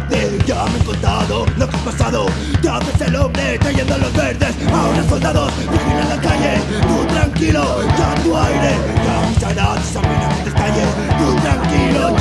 combate. Ya me he contado lo que has pasado. Te haces el hombre trayendo los verdes. Ahora soldados vigilan la calle. Tú tranquilo, ya tu aire ya avisará de esa mina que te estalle. Tú tranquilo,